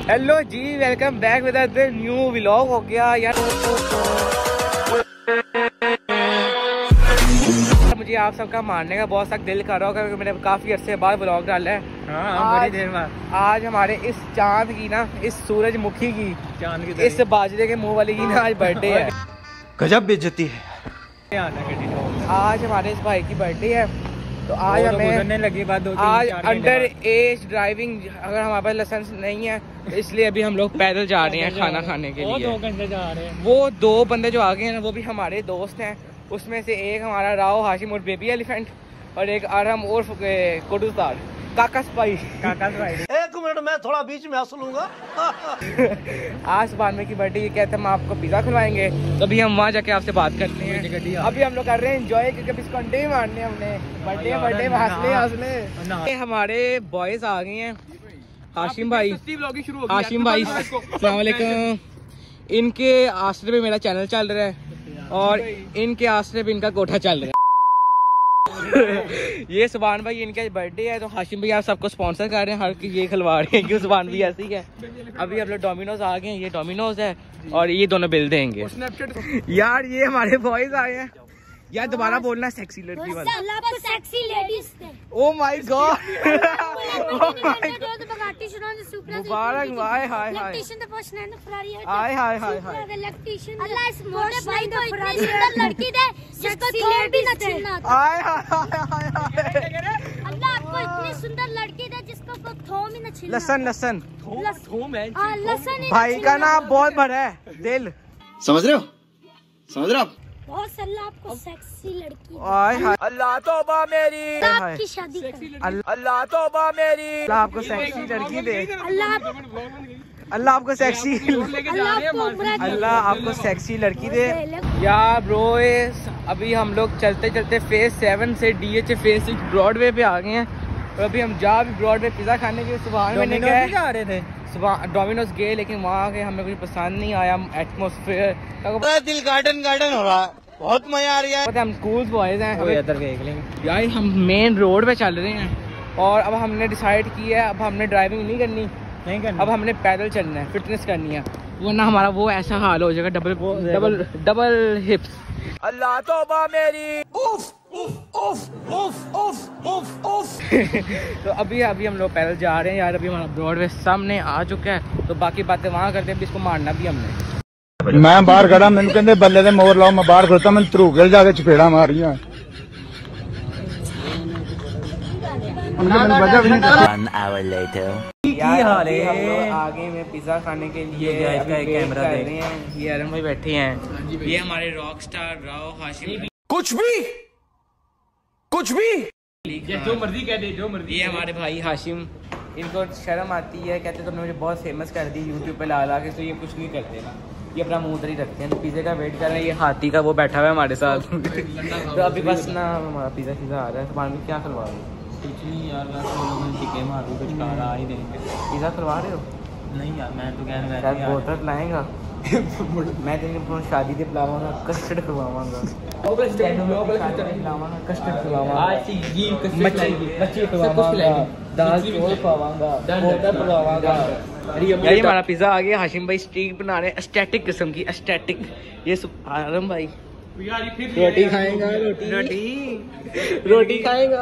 Hello जी, welcome back with a new vlog. हो गया यार, मुझे आप सबका मारने का बहुत सख्त दिल कर रहा होगा क्योंकि मैंने काफी अरसे बाद व्लॉग डाला है। बड़ी देर बाद आज हमारे इस चांद की ना, इस सूरजमुखी की, चांद की, इस बाजरे के मुंह वाली की ना आज बर्थडे है। गजब बेइज्जती है। आज हमारे इस भाई की बर्थडे है, तो आज हमें लगी बात आज अंडर एज ड्राइविंग, अगर हमारे पास लाइसेंस नहीं है तो इसलिए अभी हम लोग पैदल जा रहे हैं खाना खाने के लिए। 2 घंटे जा रहे हैं। वो 2 बंदे जो आगे हैं ना, वो भी हमारे दोस्त हैं। उसमें से एक हमारा राव हाशिम और बेबी एलिफेंट, और एक आरम और कोडूस्तार काका स्पाई। एक मिनट मैं थोड़ा बीच में हंस लूंगा। आज बानवे की बर्थडे, ये कहते हैं हम आपको पिज़्ज़ा खिलवाएंगे, तो अभी हम वहाँ जाके आपसे बात करते हैं। अभी हम लोग कर रहे हैं एंजॉय, क्योंकि अभी इसको अंडे ही मारने हमने। बर्थडे हंसले हमारे बॉयज आ गए हैं। हाशिम भाई, हाशिम भाई अस्सलाम वालेकुम। इनके आसरे पे मेरा चैनल चल रहा है और इनके आसरे पे इनका कोठा चल रहा है। ये सुभान भाई, इनका बर्थडे है तो हाशिम भाई आप सबको स्पॉन्सर कर रहे हैं, हर की ये खिलवा रहे हैं कि सुभान भी ऐसी है। अभी हम लोग डोमिनोज आ गए हैं, ये डोमिनोज है और ये दोनों बिल देंगे। यार ये हमारे बॉयज आए हैं। यार दोबारा बोलना, सेक्सी लड़की वाला। सेक्सी लेडीज थे। ओ माय गॉड, मुबारक। हाय हाय हाय हाय हाय हाय हाय। लड़की दे जिसको थोम भी न छीनना आता। हाय हाय हाय हाय। अल्लाह आपको इतनी सुंदर लड़की दे जिसको थोम ही न छीनना। लसन लसन थूम है। लसन भाई का नाम बहुत बड़ा है, दिल। समझ रहे हो, समझ रहे हो आप? बहुत सल्ला आपको सेक्सी लड़की। हाय हाय। अल्लाह तौबा मेरी, आपकी शादी कर। अल्लाह तौबा मेरी। अल्लाह आपको सेक्सी लड़की दे। अल्लाह आपको सेक्सी, अल्लाह आपको सेक्सी लड़की दे। यार ब्रो, अभी हम लोग चलते चलते फेज 7 से DH फेज 6 ब्रॉडवे पे आ गए हैं। और अभी हम जा भी ब्रॉडवे पिज़्ज़ा खाने के लिए। सुबह में जा रहे थे, सुबह डोमिनोज गए, लेकिन वहाँ के हमें कुछ पसंद नहीं आया एटमोसफेयर। दिल गार्डन गार्डन हो रहा है, बहुत मजा आ रहा है। हम स्कूल बॉयज हैं। इधर देख लेंगे। यार हम मेन रोड पे चल रहे हैं और अब हमने डिसाइड किया है, अब हमने ड्राइविंग नहीं करनी, अब हमने पैदल चलना है, फिटनेस करनी है, वरना हमारा वो ऐसा हाल हो जाएगा, डबल हिप्स। अल्लाह तौबा मेरी। तो अभी हम लोग पैदल जा रहे हैं यार। अभी हमारा ब्रॉडवे सामने आ चुका है, तो बाकी बातें वहाँ करते हैं। इसको मारना भी हमने। मैं बाहर खड़ा, मैंने कहते बल्ले दे मोर लाओ, मैं बाहर खड़ता, मैंने धरूके जाके चपेड़ा मारियां। आगे में पिज़्ज़ा खाने के लिए कैमरा दे रहे हैं। ये अरम भाई बैठे हैं, ये हमारे रॉक स्टार राव हाशिम। कुछ भी जो मर्जी कह दे, जो मर्जी। ये हमारे भाई हाशिम, इनको शर्म आती है, कहते तुमने मुझे बहुत फेमस कर दी यूट्यूब पे ला के, तो ये कुछ नहीं करते ना, ये अपना मुंह उधर ही रखते हैं। पिज़्ज़े का वेट कर रहे हैं। ये हाथी का वो बैठा हुआ है हमारे साथ। तो अभी बस ना हमारा पिज़्ज़ा आ रहा है। तो में क्या करवा रहे हो? कुछ नहीं यार, टिके मारू कुछ खा रहा ही देंगे। पिज़्ज़ा करवा रहे हो? नहीं यार, मैं तो कह रहा हूँ बोतल लाएगा। मैं तेरी शादी के पिलावांगा, कस्टर्ड करवाऊंगा, कस्टर्ड खिलाऊंगा, दाल चौल खिलाऊंगा, बोतल खिलाऊंगा। ये हमारा पिज़्ज़ा आ गया। हाशिम भाई स्टीक बना रहे हैं, एस्थेटिक किस्म की, एस्थेटिक। ये आरम भाई रोटी खाएगा, रोटी खाएगा,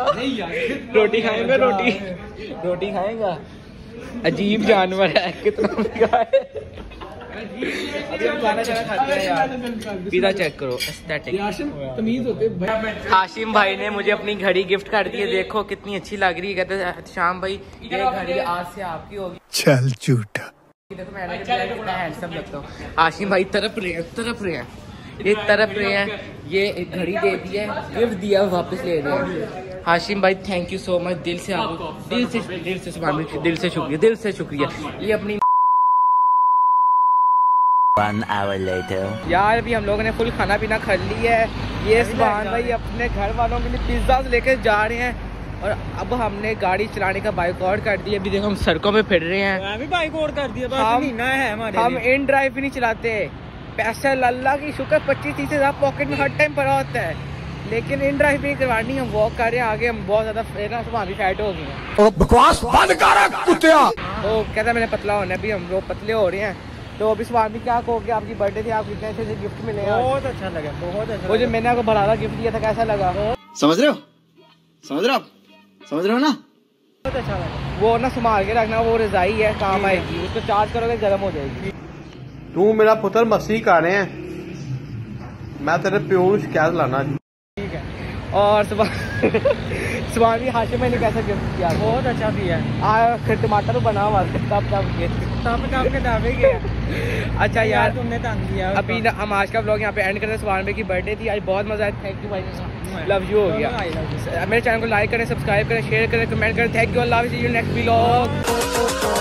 रोटी खाएगा। अजीब जानवर है, कितना महंगा है। अभी हम खाना खाते हैं यार। पिज़्ज़ा चेक करो, एस्थेटिक। तमीज होते। हाशिम भाई ने मुझे अपनी घड़ी गिफ्ट कर दी है, देखो कितनी अच्छी लग रही है। कहते हैं शाम भाई ये घड़ी आज से आपकी होगी। चल झूठा। देखो मैं कितना हैंडसम लगता हूँ। हाशिम भाई तरफ रहे हैं, ये तरफ रहे हैं। ये एक घड़ी दे दी है, गिफ्ट दिया, वापस ले रहे हैं। हाशिम भाई थैंक यू सो मच, दिल से आपको दिल से शुक्रिया। ये अपनी 1 hour later. यार अभी हम लोगों ने फुल खाना पीना कर लिया है। ये सुभान भाई अपने घर वालों के लिए पिज़्ज़ा लेकर जा रहे हैं और अब हमने गाड़ी चलाने का बाइकआउट कर दिया। अभी देखो हम सड़कों पे फिर रहे हैं। मैं भी बाइकआउट कर दिया, हम इन ड्राइव भी नहीं चलाते। पैसा अल्लाह की शुक्र 25-30 हज़ार पॉकेट में हर टाइम पड़ा होता है। लेकिन इन ड्राइव भी करवानी, हम वॉक कर रहे हैं आगे, हम बहुत ज्यादा ना सुबह भी फैट हो गई हैं। बकवास बंद कर कुत्तिया। तो कहता है मैंने पतला होना है, अभी हम लोग पतले हो रहे हैं। तो अभी सुबह भी क्या कहोगे, आपकी बर्थडे थी, आप कितने अच्छे से गिफ्ट मिले? बहुत अच्छा लगा, बहुत अच्छा। वो जो मैंने आपको भरावा गिफ्ट दिया था कैसा लगा? समझ रहे हो, समझ रहे हो आप, समझ रहे हो ना? बहुत अच्छा लगा। वो ना संभाल के रखना, वो रजाई है, काम आएगी, उसको चार्ज करोगे गर्म हो जाएगी। तू मेरा पुत्र मस्ती कर रहे हैं, मैं तेरे प्यो को शिकायत लाना। ठीक है। और सुबह सुबह भी हाशिम मैंने कैसा गिफ्ट किया? बहुत अच्छा दिया। फिर टमाटर बना हुआ तब के ढाबे गया। अच्छा यार तुमने तंग किया। अभी ना हम आज का व्लॉग यहाँ पे एंड करते हैं। सुभान भाई की बर्थडे थी आज, बहुत मजा आया। थैंक यू भाई, लव यू हो गया। मेरे चैनल को लाइक करें, सब्सक्राइब करें, शेयर करें, कमेंट करें। थैंक यू, अल्लाह हाफिज़, सी यू नेक्स्ट व्लॉग।